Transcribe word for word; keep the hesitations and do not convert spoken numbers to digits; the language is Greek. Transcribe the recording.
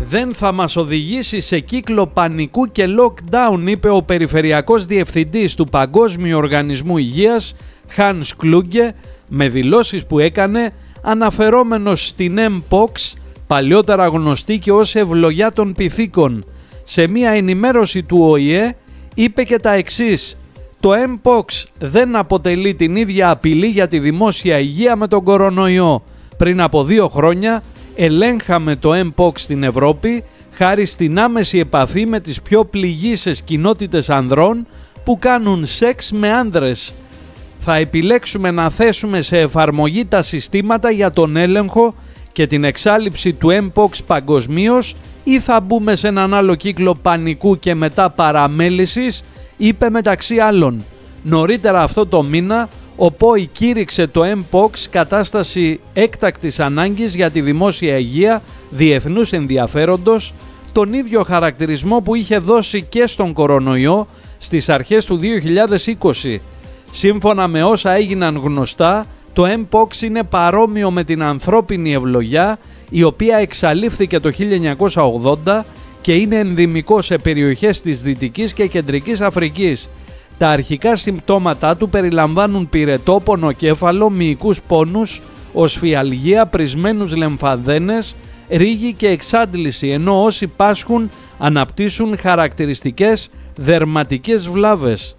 δεν θα μας οδηγήσει σε κύκλο πανικού και lockdown, είπε ο Περιφερειακός Διευθυντής του Παγκόσμιου Οργανισμού Υγείας, Hans Kluge, με δηλώσεις που έκανε αναφερόμενος στην Mpox, παλιότερα γνωστή και ως ευλογιά των πυθίκων. Σε μία ενημέρωση του Ο Η Ε είπε και τα εξής: το Mpox δεν αποτελεί την ίδια απειλή για τη δημόσια υγεία με τον κορονοϊό. Πριν από δύο χρόνια ελέγχαμε το Mpox στην Ευρώπη χάρη στην άμεση επαφή με τις πιο πληγείσες κοινότητες ανδρών που κάνουν σεξ με άνδρες. Θα επιλέξουμε να θέσουμε σε εφαρμογή τα συστήματα για τον έλεγχο και την εξάλειψη του Mpox παγκοσμίως ή θα μπούμε σε έναν άλλο κύκλο πανικού και μετά παραμέλησης, είπε μεταξύ άλλων. Νωρίτερα αυτό το μήνα ο Π Ο Η κήρυξε το Mpox κατάσταση έκτακτης ανάγκης για τη δημόσια υγεία διεθνούς ενδιαφέροντος, τον ίδιο χαρακτηρισμό που είχε δώσει και στον κορονοϊό στις αρχές του δύο χιλιάδες είκοσι. Σύμφωνα με όσα έγιναν γνωστά, το Mpox είναι παρόμοιο με την ανθρώπινη ευλογιά, η οποία εξαλείφθηκε το χίλια εννιακόσια ογδόντα και είναι ενδημικό σε περιοχές της Δυτικής και Κεντρικής Αφρικής. Τα αρχικά συμπτώματά του περιλαμβάνουν πυρετό, πονοκέφαλο, μυϊκούς πόνους, οσφιαλγία, πρισμένους λεμφαδένες, ρίγη και εξάντληση, ενώ όσοι πάσχουν αναπτύσσουν χαρακτηριστικές δερματικές βλάβες.